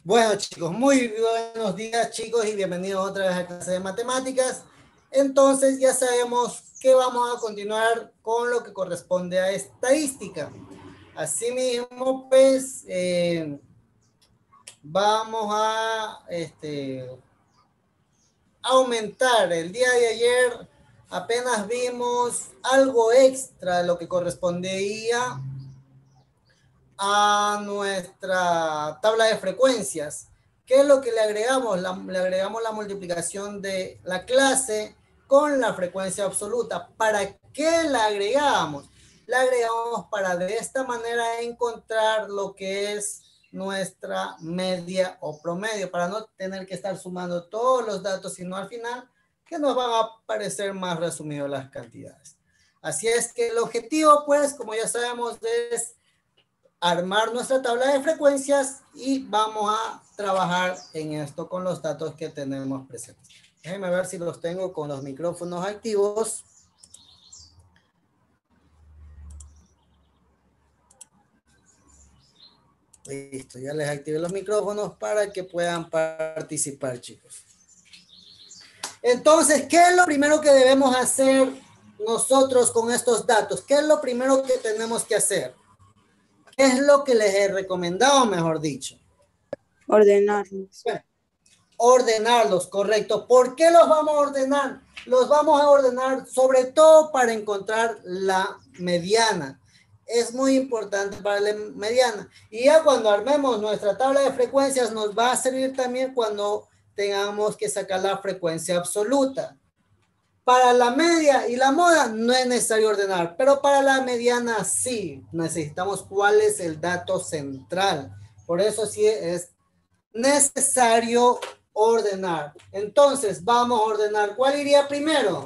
Bueno, chicos, muy buenos días, chicos, y bienvenidos otra vez a clase de matemáticas. Entonces, ya sabemos que vamos a continuar con lo que corresponde a estadística. Asimismo, pues, vamos a aumentar. El día de ayer apenas vimos algo extra de lo que correspondía a nuestra tabla de frecuencias. ¿Qué es lo que le agregamos? Le agregamos la multiplicación de la clase con la frecuencia absoluta. ¿Para qué la agregamos? La agregamos para de esta manera encontrar lo que es nuestra media o promedio, para no tener que estar sumando todos los datos, sino al final que nos van a parecer más resumidos las cantidades. Así es que el objetivo, pues, como ya sabemos, es armar nuestra tabla de frecuencias y vamos a trabajar en esto con los datos que tenemos presentes. Déjenme ver si los tengo con los micrófonos activos. Listo, ya les activé los micrófonos para que puedan participar, chicos. Entonces, ¿qué es lo primero que debemos hacer nosotros con estos datos? ¿Qué es lo primero que tenemos que hacer? ¿Qué es lo que les he recomendado, mejor dicho? Ordenarlos. Bueno, ordenarlos, correcto. ¿Por qué los vamos a ordenar? Los vamos a ordenar sobre todo para encontrar la mediana. Es muy importante para la mediana. Y ya cuando armemos nuestra tabla de frecuencias nos va a servir también cuando tengamos que sacar la frecuencia absoluta. Para la media y la moda no es necesario ordenar, pero para la mediana sí. Necesitamos cuál es el dato central. Por eso sí es necesario ordenar. Entonces, vamos a ordenar. ¿Cuál iría primero?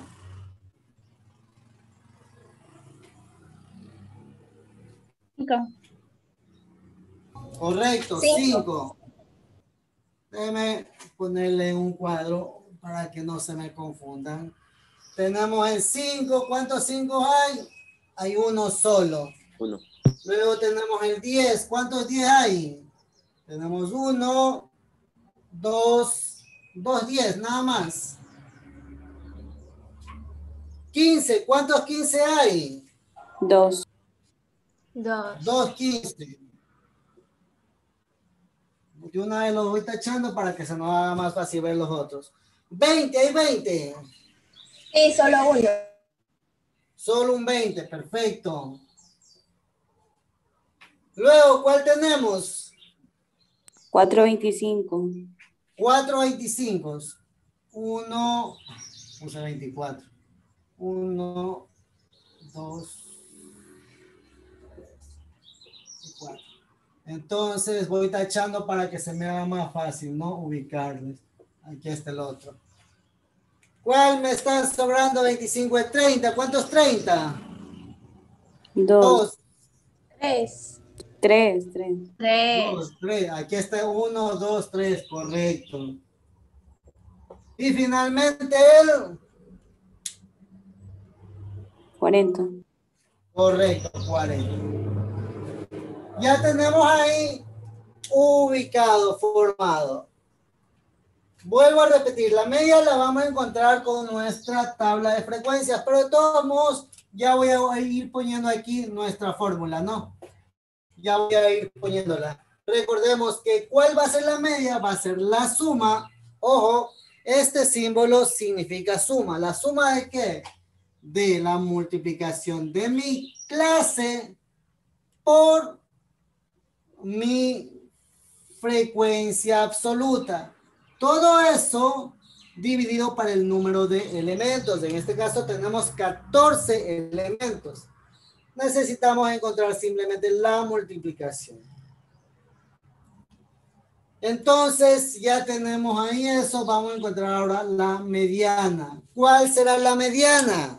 Correcto, 5. Déjeme ponerle un cuadro para que no se me confundan. Tenemos el 5. ¿Cuántos 5 hay? Hay uno solo. Uno. Luego tenemos el 10. ¿Cuántos 10 hay? Tenemos 1, 2, 10, nada más. 15. ¿Cuántos 15 hay? 2. 2, 15. De una vez los voy tachando para que se nos haga más fácil ver los otros. 20, hay 20. Sí, solo uno. Solo un 20, perfecto. Luego, ¿cuál tenemos? 425. 4 25. 1, puse 24. 1, 2, 4. Entonces voy tachando para que se me haga más fácil, ¿no? Ubicarles. Aquí está el otro. ¿Cuál me está sobrando? 25 de 30. ¿Cuántos 30? 2. 3. 3. 2, 3. Aquí está 1, 2, 3. Correcto. Y finalmente el 40. correcto, 40. Ya tenemos ahí ubicado, formado. Vuelvo a repetir, la media la vamos a encontrar con nuestra tabla de frecuencias, pero de todos modos ya voy a ir poniendo aquí nuestra fórmula, ¿no? Ya voy a ir poniéndola. Recordemos que ¿cuál va a ser la media? Va a ser la suma. Ojo, este símbolo significa suma. ¿La suma de qué? De la multiplicación de mi clase por mi frecuencia absoluta. Todo eso dividido para el número de elementos. En este caso tenemos 14 elementos. Necesitamos encontrar simplemente la multiplicación. Entonces, ya tenemos ahí eso. Vamos a encontrar ahora la mediana. ¿Cuál será la mediana?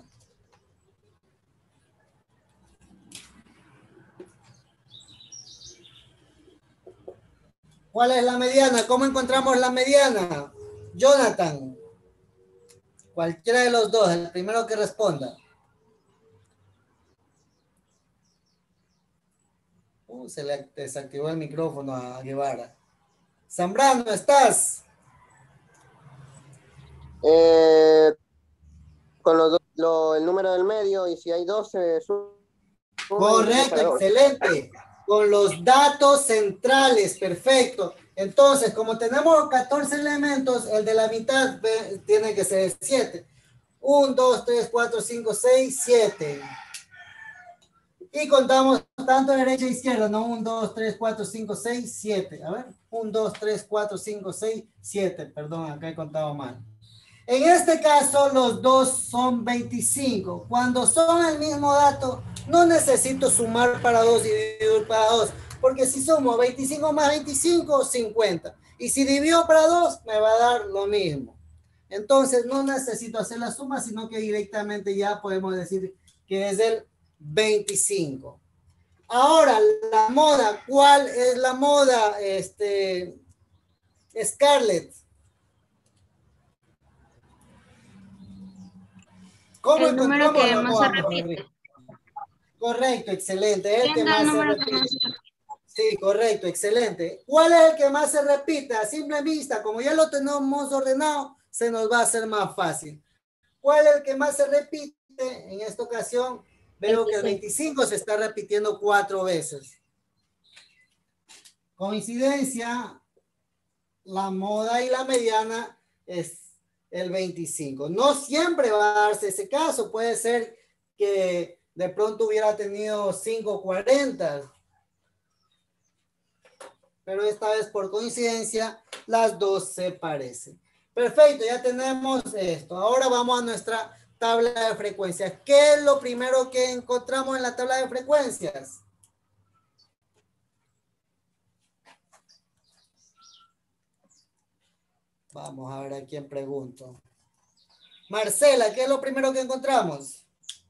¿Cuál es la mediana? ¿Cómo encontramos la mediana? Jonathan. Cualquiera de los dos, el primero que responda. Se le desactivó el micrófono a Guevara. Zambrano, ¿estás? Con el número del medio, y si hay 12, suma. Correcto, excelente. Con los datos centrales, perfecto. Entonces, como tenemos 14 elementos, el de la mitad tiene que ser 7. 1, 2, 3, 4, 5, 6, 7. Y contamos tanto derecha e izquierda, ¿no? 1, 2, 3, 4, 5, 6, 7. A ver, 1, 2, 3, 4, 5, 6, 7. Perdón, acá he contado mal. En este caso, los dos son 25. Cuando son el mismo dato, no necesito sumar para 2 y dividir para 2. Porque si sumo 25 más 25, 50. Y si divido para 2, me va a dar lo mismo. Entonces, no necesito hacer la suma, sino que directamente ya podemos decir que es el 25. Ahora, la moda. ¿Cuál es la moda, Scarlett? ¿Cómo El número encontramos que la más moda? se repite. Correcto, excelente. Es el que Siendo más el se número que repite. más se repite. Sí, correcto, excelente. ¿Cuál es el que más se repite? A simple vista, como ya lo tenemos ordenado, se nos va a hacer más fácil. ¿Cuál es el que más se repite? En esta ocasión, veo que el 25 se está repitiendo 4 veces. Coincidencia, la moda y la mediana es el 25. No siempre va a darse ese caso. Puede ser que de pronto hubiera tenido 540. Pero esta vez por coincidencia las dos se parecen. Perfecto, ya tenemos esto. Ahora vamos a nuestra tabla de frecuencias. ¿Qué es lo primero que encontramos en la tabla de frecuencias? Vamos a ver a quién pregunto. Marcela, ¿qué es lo primero que encontramos?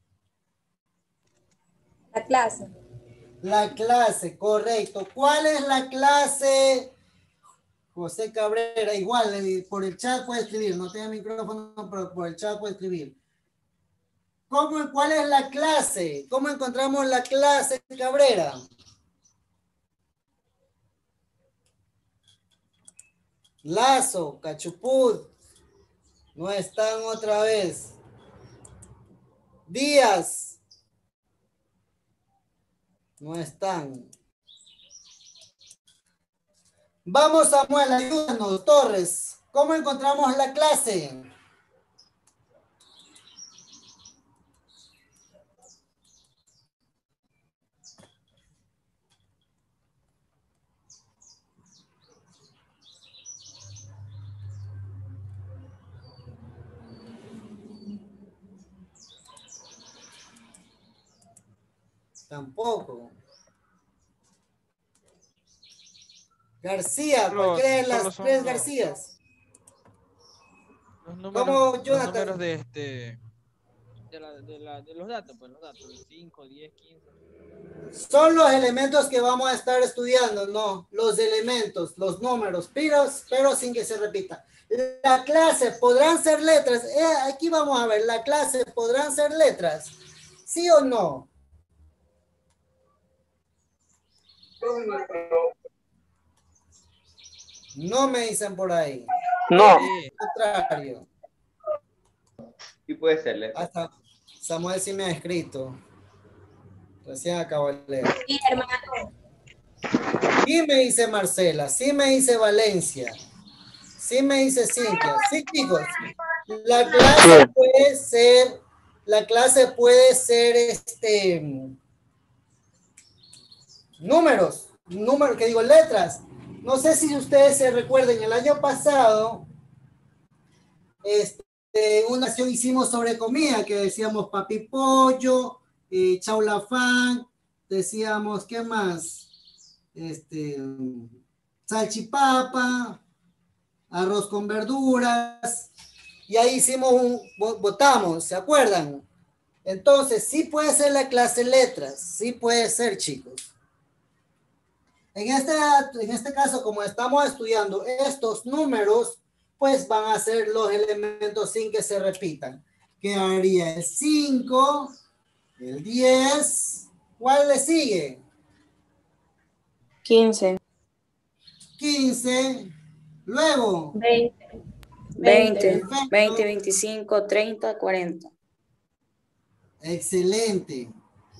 La clase. La clase, correcto. ¿Cuál es la clase? José Cabrera, igual, por el chat puede escribir. No tiene micrófono, pero por el chat puede escribir. ¿Cuál es la clase? ¿Cómo encontramos la clase, Cabrera? Lazo, Cachuput. No están otra vez. Díaz. No están. Vamos, Samuel, ayúdanos. Torres, ¿cómo encontramos la clase? Tampoco. García, cualquiera de las tres Garcías. Los números, ¿Cómo, Jonathan? los números de los datos, pues los datos, 5, 10, 15. Son los elementos que vamos a estar estudiando, no, los elementos, los números, pero sin que se repita. La clase podrán ser letras. Aquí vamos a ver, la clase podrán ser letras. ¿Sí o no? No me dicen por ahí. No. Contrario. Sí puede ser letra. Hasta Samuel sí me ha escrito. Recién acabo de leer. Sí, hermano. Sí me dice Marcela, sí me dice Valencia, sí me dice Cintia. Sí, chicos. La clase puede ser números, letras. No sé si ustedes se recuerden, el año pasado, una sesión hicimos sobre comida, que decíamos papi pollo, chaulafán, decíamos, ¿qué más? Salchipapa, arroz con verduras, y ahí votamos, ¿se acuerdan? Entonces, sí puede ser la clase letras, sí puede ser, chicos. En este caso, como estamos estudiando estos números, pues van a ser los elementos sin que se repitan. Quedaría el 5, el 10, ¿cuál le sigue? 15. 15. Luego. 20. 20, Perfecto. 20, 25, 30, 40. Excelente.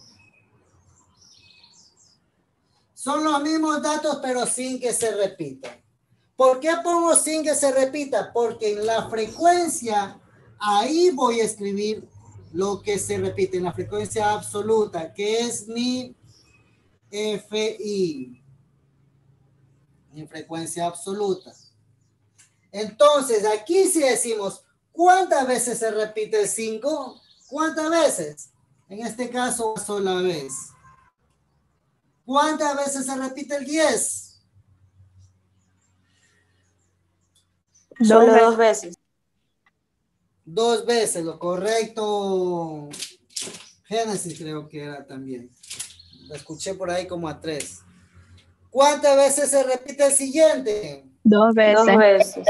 Son los mismos datos, pero sin que se repitan. ¿Por qué pongo sin que se repita? Porque en la frecuencia, ahí voy a escribir lo que se repite en la frecuencia absoluta, que es mi FI. Mi frecuencia absoluta. Entonces, aquí si decimos, ¿cuántas veces se repite el 5? ¿Cuántas veces? En este caso, una sola vez. ¿Cuántas veces se repite el 10? Solo 2 veces. 2 veces, lo correcto. Génesis creo que era también. Lo escuché por ahí como a 3. ¿Cuántas veces se repite el siguiente? 2 veces. 2 veces.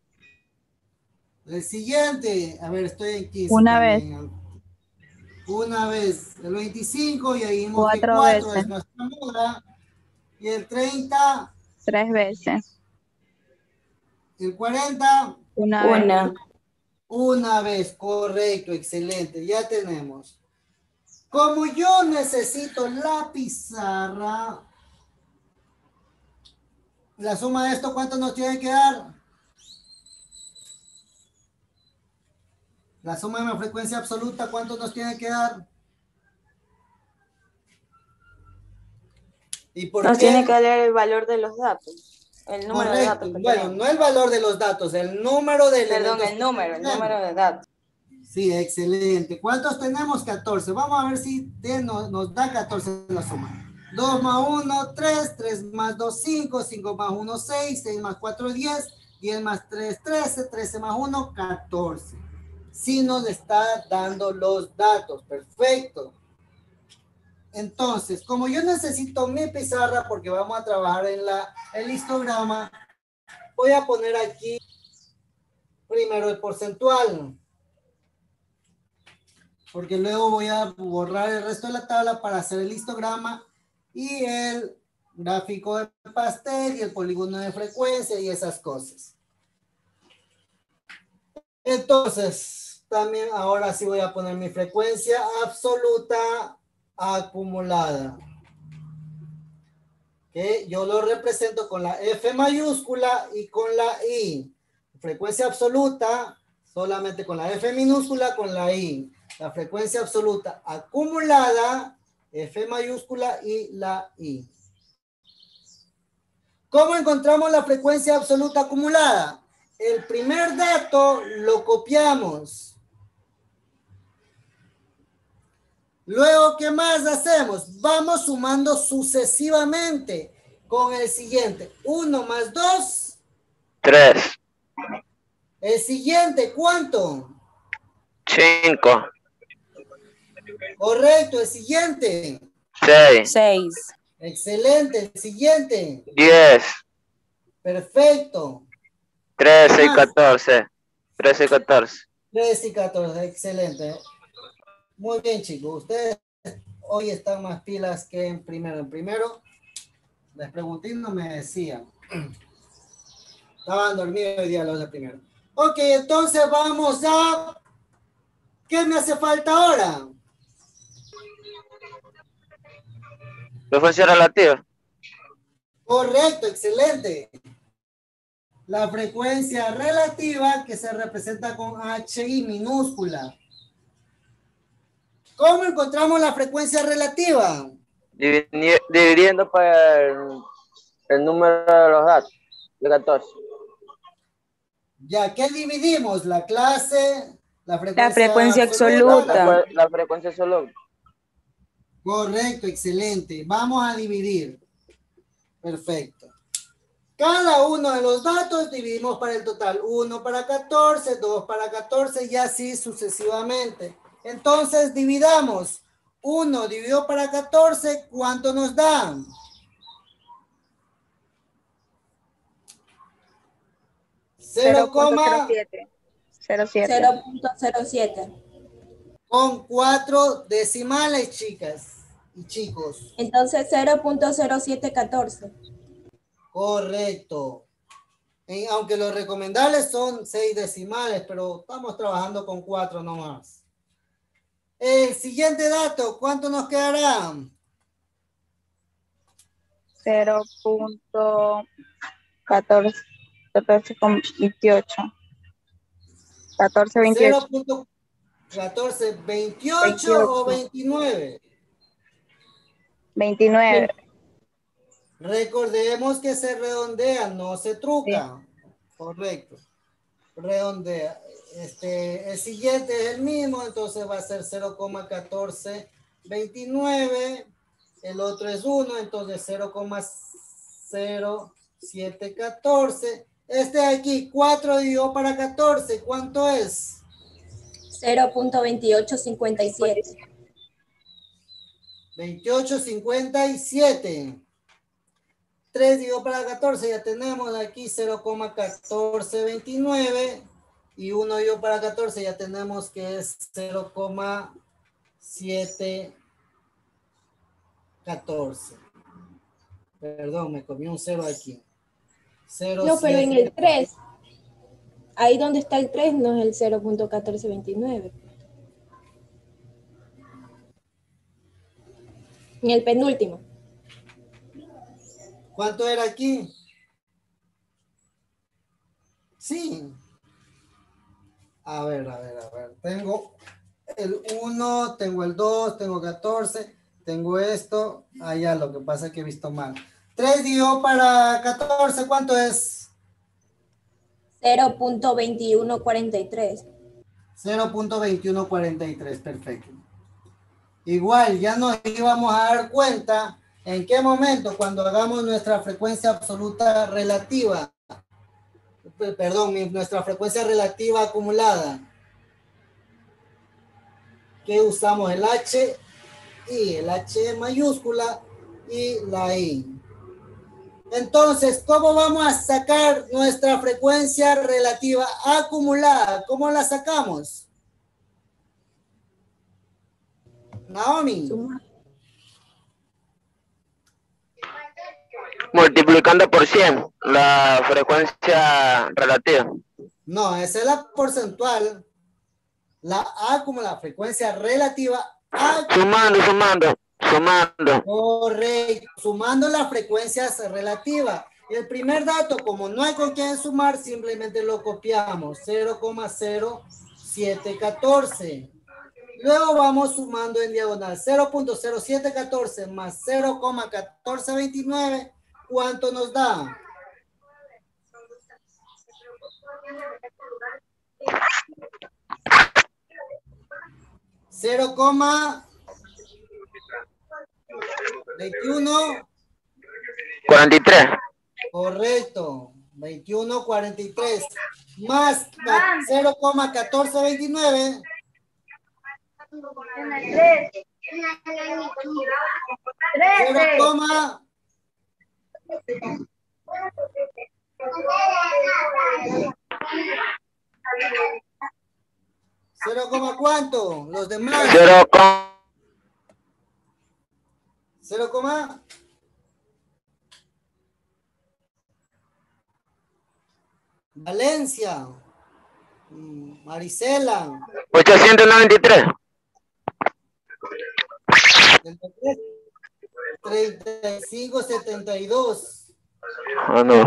El siguiente, a ver, estoy en 15. Una también. Una vez. El 25, y ahí vimos que 4 4 veces. es nuestra muda. Y el 30, 3 veces. el 40, Una vez. Una. una vez. Correcto, excelente. Ya tenemos. Como yo necesito la pizarra, la suma de esto, ¿cuánto nos tiene que dar? La suma de la frecuencia absoluta, ¿cuánto nos tiene que dar? ¿Y por Nos qué? tiene que dar el valor de los datos. El número de datos. Correcto. que Bueno, tenemos. no el valor de los datos, el número de Perdón, elementos. el número de datos. Sí, excelente. ¿Cuántos tenemos? 14. Vamos a ver si nos da 14 la suma. 2 más 1, 3, 3 más 2, 5, 5 más 1, 6, 6 más 4, 10, 10 más 3, 13, 13 más 1, 14. Sí nos está dando los datos. Perfecto. Entonces, como yo necesito mi pizarra porque vamos a trabajar en el histograma, voy a poner aquí primero el porcentual. Porque luego voy a borrar el resto de la tabla para hacer el histograma y el gráfico de pastel y el polígono de frecuencia y esas cosas. Entonces, también ahora sí voy a poner mi frecuencia absoluta acumulada. Que yo lo represento con la F mayúscula y con la I. Frecuencia absoluta solamente con la F minúscula, con la I. La frecuencia absoluta acumulada, F mayúscula y la I. ¿Cómo encontramos la frecuencia absoluta acumulada? El primer dato lo copiamos. Luego, ¿qué más hacemos? Vamos sumando sucesivamente con el siguiente. 1 más 2. 3, El siguiente, ¿cuánto? 5, Correcto, el siguiente. 6, 6. Excelente, el siguiente. 10, Perfecto. 13 y Más. 14. 13 y 14. 13 y 14, excelente. Muy bien, chicos. Ustedes hoy están más pilas que en primero. En primero, les pregunté y no me decían. Estaban dormidos hoy día los de primero. Ok, entonces vamos a... ¿Qué me hace falta ahora? Frecuencia relativa. Correcto, excelente. La frecuencia relativa que se representa con HI minúscula. ¿Cómo encontramos la frecuencia relativa? Dividiendo por el número de los datos. De 14. Ya, ¿qué dividimos? La clase, la frecuencia absoluta. La frecuencia absoluta. Correcto, excelente. Vamos a dividir. Perfecto. Cada uno de los datos dividimos para el total. 1 para 14, 2 para 14 y así sucesivamente. Entonces dividamos. 1 dividido para 14, ¿cuánto nos da? 0.07. 0.07. Con 4 decimales, chicas y chicos. Entonces 0.0714. Correcto. Aunque los recomendables son 6 decimales, pero estamos trabajando con 4 nomás. El siguiente dato, ¿cuánto nos quedará? 0.1428. 1428. 0.14, 28 o 29. 29. Recordemos que se redondea, no se truca. Sí. Correcto. Redondea. El siguiente es el mismo, entonces va a ser 0.1429. El otro es 1, entonces 0.0714. Este de aquí, 4 dividido para 14, ¿cuánto es? 0.2857. 2857. 3 dividido para 14, ya tenemos aquí 0.1429. Y 1 dividido para 14, ya tenemos que es 0.714. Perdón, me comí un 0 aquí. 0, no, pero 7, en el 3, ahí donde está el 3 no es el 0.1429. En el penúltimo. ¿Cuánto era aquí? Sí. A ver. Tengo el 1, tengo el 2, tengo 14, tengo esto. Ah, ya, lo que pasa es que he visto mal. 3 dividido para 14, ¿cuánto es? 0.2143. 0.2143, perfecto. Igual, ya nos íbamos a dar cuenta en qué momento, cuando hagamos nuestra frecuencia absoluta relativa, perdón, nuestra frecuencia relativa acumulada, que usamos el H y el H mayúscula y la I. Entonces, ¿cómo vamos a sacar nuestra frecuencia relativa acumulada? ¿Cómo la sacamos? Naomi. Multiplicando por 100 la frecuencia relativa. No, esa es la porcentual. La A como la frecuencia relativa. Sumando. Correcto. Sumando las frecuencias relativas. El primer dato, como no hay con quién sumar, simplemente lo copiamos. 0.0714. Luego vamos sumando en diagonal. 0.0714 más 0.1429. ¿Cuánto nos da? Cero coma 21 43. Correcto. 21.43 más 0.1429. 0, ¿cuánto? Los demás. 0, Valencia. Marisela. 893. 3572. Ah, no.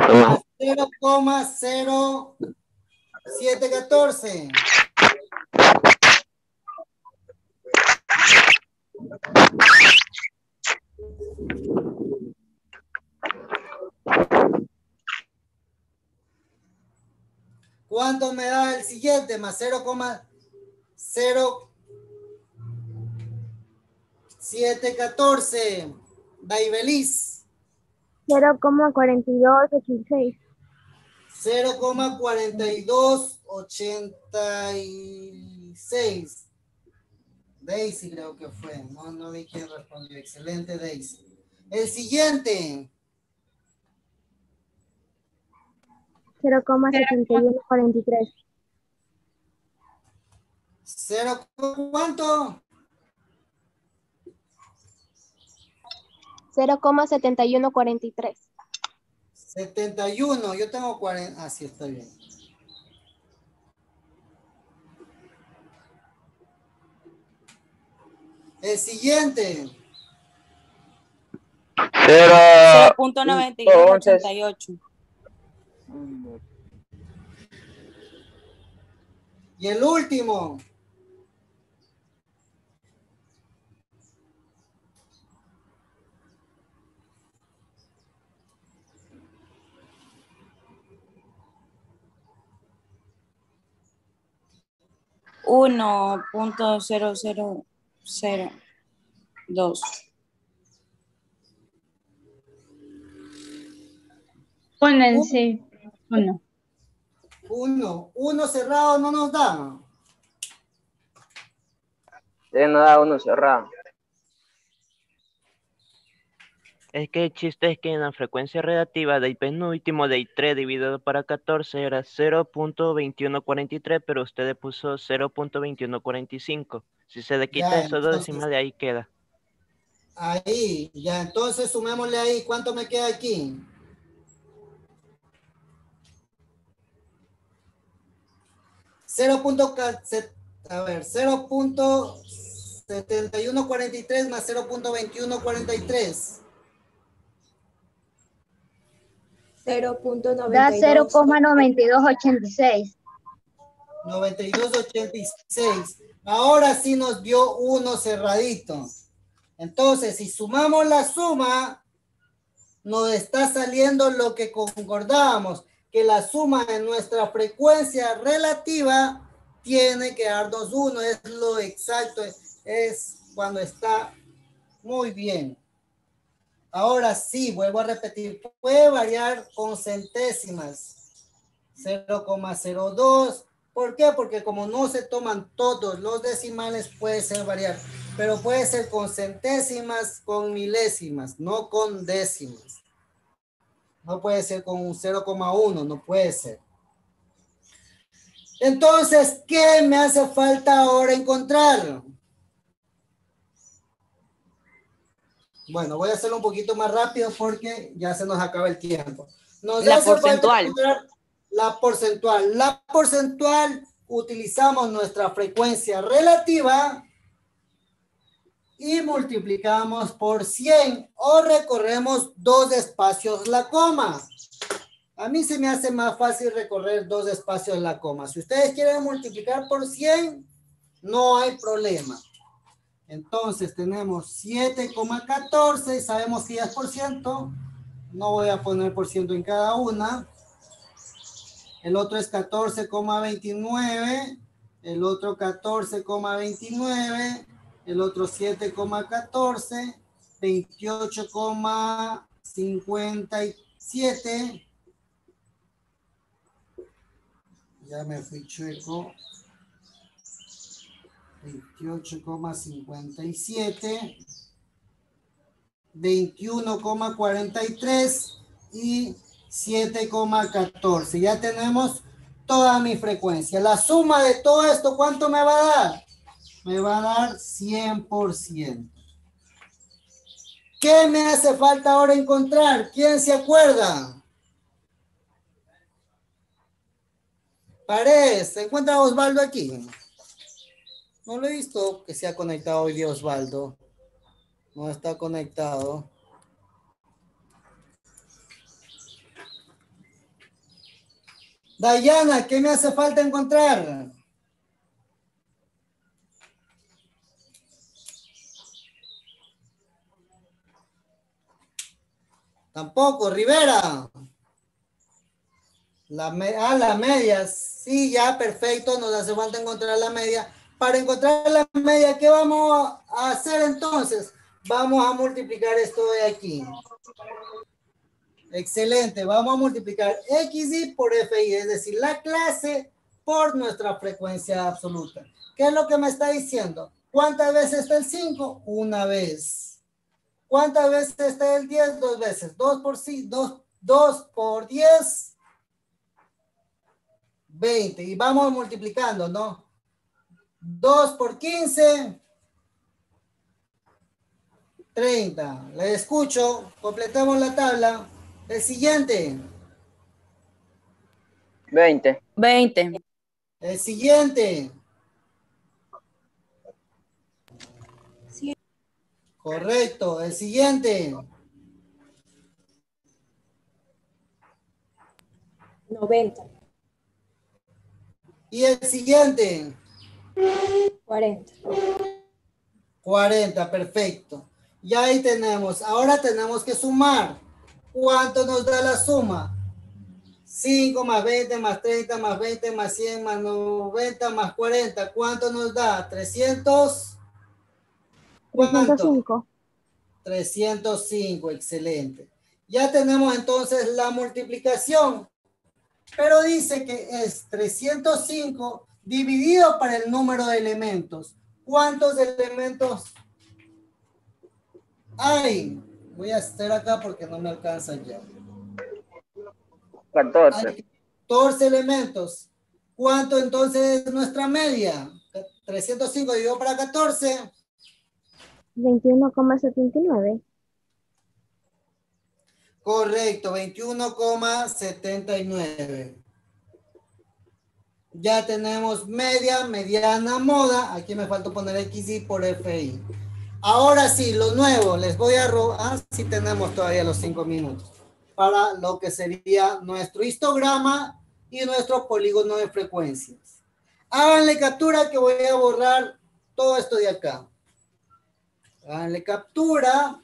0.0714. ¿Cuánto me da el siguiente? Más 0.0714. Daibeliz. 0.4286. 0.4286. Daisy creo que fue. No vi quién respondió. Excelente, Daisy. El siguiente. 0.7143. ¿Cero cuánto? 0.7143. 71, yo tengo 40. Ah, sí, está bien. El siguiente. 0.9288. Y el último. Uno punto cero cero cero dos. Pónganse uno. Uno cerrado no nos da. No da uno cerrado. Es que el chiste es que en la frecuencia relativa del penúltimo del 3 dividido para 14 era 0.2143, pero usted le puso 0.2145. Si se le quita Ya, eso dos entonces, décimas de ahí queda. ahí, ya, entonces sumémosle ahí. ¿Cuánto me queda aquí? A ver, 0.7143 más 0.2143. 0.92. Da 0,9286. 9286. Ahora sí nos dio uno cerradito. Entonces, si sumamos la suma, nos está saliendo lo que concordábamos, que la suma de nuestra frecuencia relativa tiene que darnos uno, es lo exacto, es cuando está muy bien. Ahora sí, vuelvo a repetir, puede variar con centésimas, 0,02. ¿Por qué? Porque como no se toman todos los decimales, puede ser variar, pero puede ser con centésimas, con milésimas, no con décimas. No puede ser con un 0,1, no puede ser. Entonces, ¿qué me hace falta ahora encontrar? Bueno, voy a hacerlo un poquito más rápido porque ya se nos acaba el tiempo. Nos La hace falta porcentual. encontrar la porcentual. La porcentual, utilizamos nuestra frecuencia relativa y multiplicamos por 100 o recorremos dos espacios la coma. A mí se me hace más fácil recorrer dos espacios la coma. Si ustedes quieren multiplicar por 100, no hay problema. Entonces tenemos 7,14 y sabemos que ya es por ciento. No voy a poner por ciento en cada una. El otro es 14,29. El otro 14,29. El otro 7,14. 28,57. Ya me fui chueco. 28,57, 21,43 y 7,14. Ya tenemos toda mi frecuencia. La suma de todo esto, ¿cuánto me va a dar? Me va a dar 100%. ¿Qué me hace falta ahora encontrar? ¿Quién se acuerda? Paredes, ¿se encuentra Osvaldo aquí? No lo he visto que se ha conectado hoy día Osvaldo. No está conectado. Dayana, ¿qué me hace falta encontrar? Tampoco, Rivera. La media. Sí, ya, perfecto. Nos hace falta encontrar la media. Para encontrar la media, ¿qué vamos a hacer entonces? Vamos a multiplicar esto de aquí. Excelente. Vamos a multiplicar XY por FI, es decir, la clase por nuestra frecuencia absoluta. ¿Qué es lo que me está diciendo? ¿Cuántas veces está el 5? Una vez. ¿Cuántas veces está el 10? Dos veces. 2 por 10, 20. Y vamos multiplicando, ¿no? 2 por 15, 30. Le escucho. Completemos la tabla. El siguiente. 20. 20. El siguiente. Sí. Correcto. El siguiente. 90. Y el siguiente. 40. 40, perfecto. Y ahí tenemos. Ahora tenemos que sumar. ¿Cuánto nos da la suma? 5 más 20 más 30 más 20 más 100 más 90 más 40. ¿Cuánto nos da? 300. ¿Cuánto? 305. 305, excelente. Ya tenemos entonces la multiplicación, pero dice que es 305 dividido para el número de elementos. ¿Cuántos elementos hay? Voy a hacer acá porque no me alcanza ya. 14. Hay 14 elementos. ¿Cuánto entonces es nuestra media? 305 dividido para 14. 21,79. Correcto, 21,79. Ya tenemos media, mediana, moda. Aquí me falta poner XY por FI. Ahora sí, lo nuevo. Les voy a robar. Sí tenemos todavía los 5 minutos. Para lo que sería nuestro histograma y nuestro polígono de frecuencias. Háganle captura que voy a borrar todo esto de acá. Háganle captura.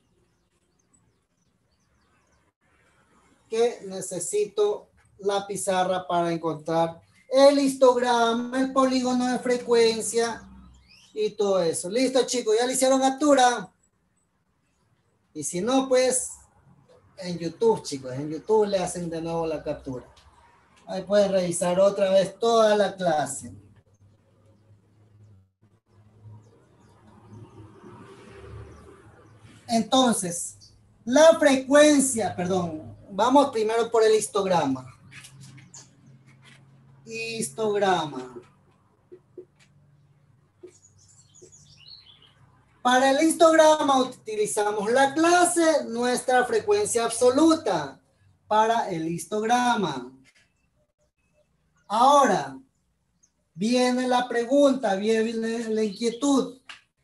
Que necesito la pizarra para encontrar el histograma, el polígono de frecuencia y todo eso. Listo, chicos, ya le hicieron captura. Y si no, pues en YouTube, chicos, en YouTube le hacen de nuevo la captura. Ahí pueden revisar otra vez toda la clase. Entonces, la frecuencia, perdón, vamos primero por el histograma. Histograma. Para el histograma utilizamos la clase, nuestra frecuencia absoluta para el histograma. Ahora, viene la pregunta, viene la inquietud.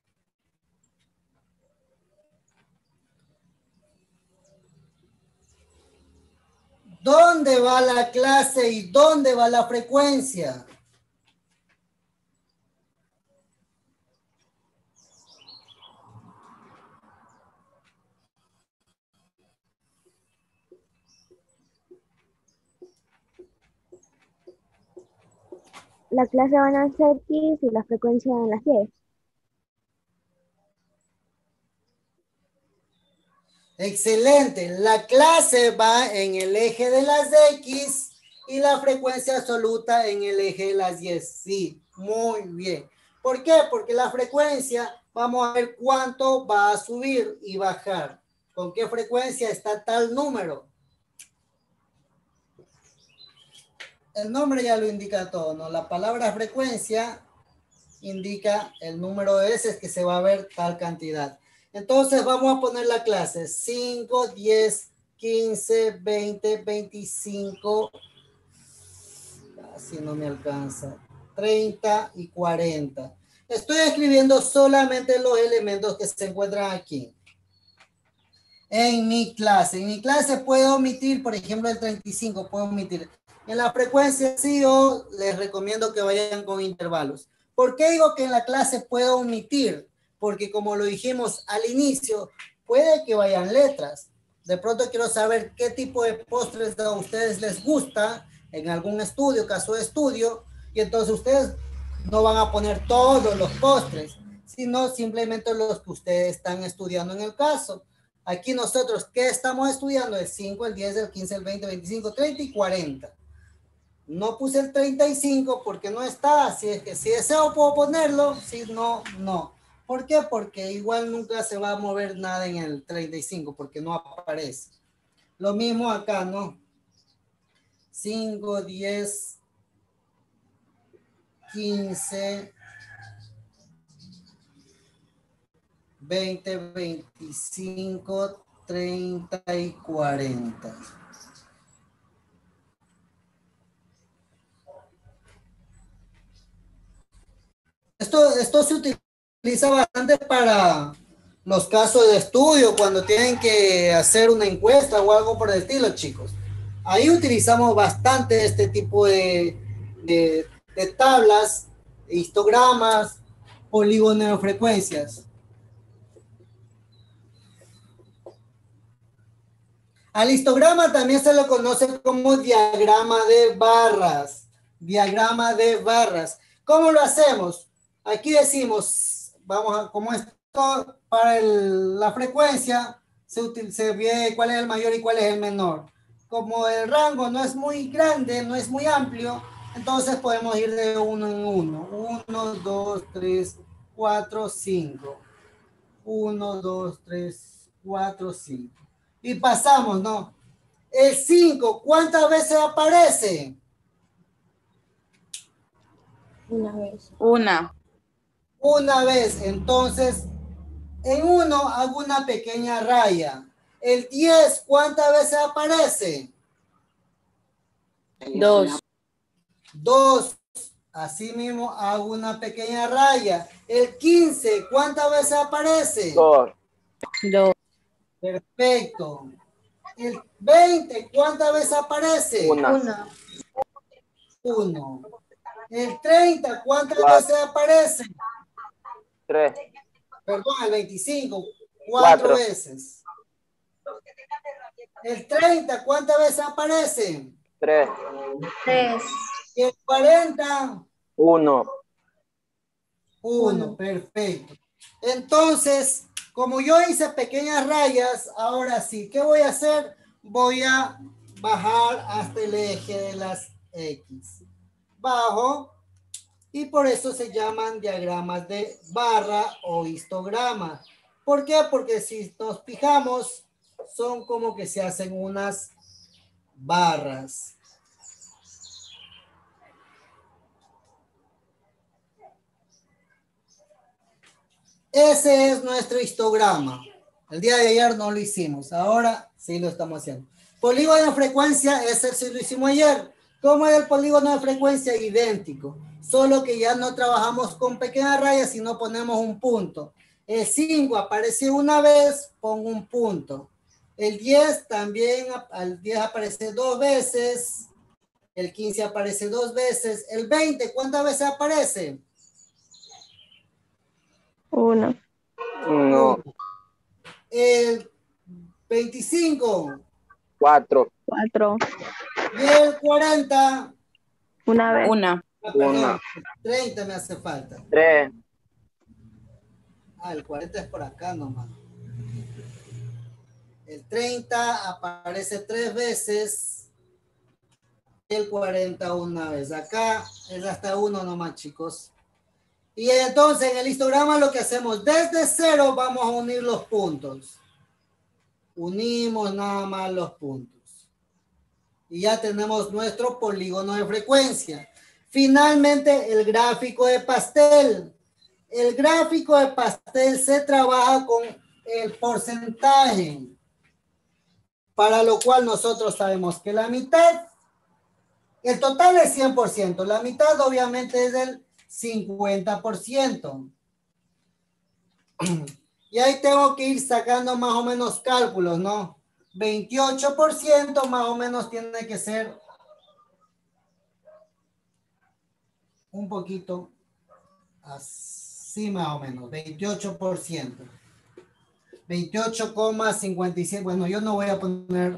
¿Dónde va la clase y dónde va la frecuencia? La clase van a ser X y la frecuencia en las Y. Excelente. La clase va en el eje de las X y la frecuencia absoluta en el eje de las Y. Sí, muy bien. ¿Por qué? Porque la frecuencia, vamos a ver cuánto va a subir y bajar. ¿Con qué frecuencia está tal número? El nombre ya lo indica todo, ¿no? La palabra frecuencia indica el número de veces que se va a ver tal cantidad. Entonces vamos a poner la clase 5, 10, 15, 20, 25, así no me alcanza, 30 y 40. Estoy escribiendo solamente los elementos que se encuentran aquí. En mi clase puedo omitir, por ejemplo, el 35, puedo omitir. En la frecuencia sí, yo les recomiendo que vayan con intervalos. ¿Por qué digo que en la clase puedo omitir? Porque como lo dijimos al inicio, puede que vayan letras. De pronto quiero saber qué tipo de postres a ustedes les gusta en algún estudio, caso de estudio, y entonces ustedes no van a poner todos los postres, sino simplemente los que ustedes están estudiando en el caso. Aquí nosotros, ¿qué estamos estudiando? El 5, el 10, el 15, el 20, 25, 30 y 40. No puse el 35 porque no está. Si es que si deseo puedo ponerlo, si no, no. ¿Por qué? Porque igual nunca se va a mover nada en el 35 porque no aparece. Lo mismo acá, ¿no? 5, 10, 15, 20, 25, 30 y 40. Esto se utiliza bastante para los casos de estudio, cuando tienen que hacer una encuesta o algo por el estilo, chicos. Ahí utilizamos bastante este tipo de tablas, histogramas, poligonofrecuencias. Al histograma también se lo conoce como diagrama de barras. Diagrama de barras. ¿Cómo lo hacemos? Aquí decimos, vamos a, como esto para la frecuencia, se ve cuál es el mayor y cuál es el menor. Como el rango no es muy grande, no es muy amplio, entonces podemos ir de uno en uno. 1, 2, 3, 4, 5. 1, 2, 3, 4, 5. Y pasamos, ¿no? El 5, ¿cuántas veces aparece? Una vez. Una. Una vez. Entonces, en 1 hago una pequeña raya. El 10, ¿cuántas veces aparece? 2. 2. Así mismo hago una pequeña raya. El 15, ¿cuántas veces aparece? 2. 2. Perfecto. El 20, ¿cuántas veces aparece? 1. 1. El 30, ¿cuántas 4. veces aparece? 3. Perdón, el 25, 4 4. veces. El 30, ¿cuántas veces aparece? 3. 3. Y el 40, 1. 1. Perfecto. Entonces, como yo hice pequeñas rayas, ahora sí, ¿qué voy a hacer? Voy a bajar hasta el eje de las X. Bajo, y por eso se llaman diagramas de barra o histogramas. ¿Por qué? Porque si nos fijamos, son como que se hacen unas barras. Ese es nuestro histograma. El día de ayer no lo hicimos, ahora sí lo estamos haciendo. Polígono de frecuencia, ese sí lo hicimos ayer. ¿Cómo es el polígono de frecuencia? Idéntico, solo que ya no trabajamos con pequeñas rayas, sino ponemos un punto. El 5 aparece una vez, pongo un punto. El 10 también, al 10 aparece 2 veces. El 15 aparece 2 veces. El 20, ¿cuántas veces aparece? 1. 1. El 25. 4. 4. Y el 40. Una vez. Una. Perdón, 30 me hace falta. 3. El 40 es por acá nomás. El 30 aparece 3 veces. El 40 una vez. Acá es hasta 1 nomás, chicos. Y entonces en el histograma lo que hacemos, desde 0 vamos a unir los puntos. Unimos nada más los puntos. Y ya tenemos nuestro polígono de frecuencia. Finalmente, el gráfico de pastel. El gráfico de pastel se trabaja con el porcentaje, para lo cual nosotros sabemos que la mitad, el total es 100%, la mitad obviamente es del 50%. Y ahí tengo que ir sacando más o menos cálculos, ¿no? 28% más o menos tiene que ser un poquito así más o menos, 28%. 28,57. Bueno, yo no voy a poner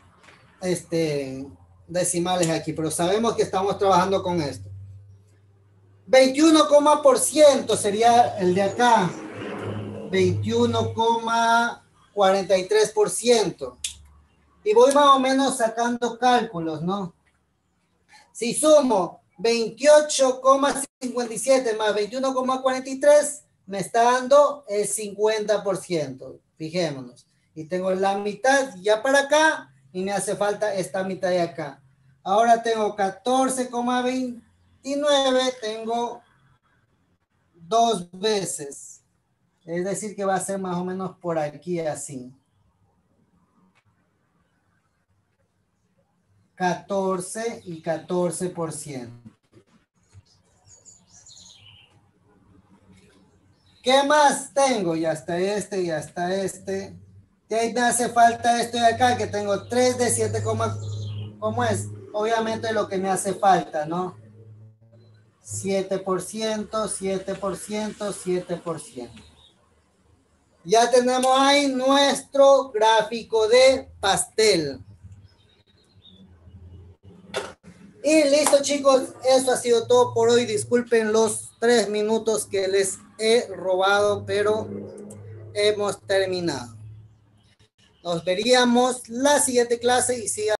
decimales aquí, pero sabemos que estamos trabajando con esto. 21% sería el de acá. 21,43%. Y voy más o menos sacando cálculos, ¿no? Si sumo 28,57 más 21,43, me está dando el 50%. Fijémonos. Y tengo la mitad ya para acá y me hace falta esta mitad de acá. Ahora tengo 14,29, tengo 2 veces. Es decir, que va a ser más o menos por aquí así. 14 y 14%. ¿Qué más tengo? Ya está este, ya está este. De ahí me hace falta esto de acá, que tengo 3 de 7, ¿cómo es? Obviamente lo que me hace falta, ¿no? 7%, 7%, 7%. Ya tenemos ahí nuestro gráfico de pastel. Y listo, chicos, eso ha sido todo por hoy. Disculpen los 3 minutos que les he robado, pero hemos terminado. Nos veríamos la siguiente clase y sigan.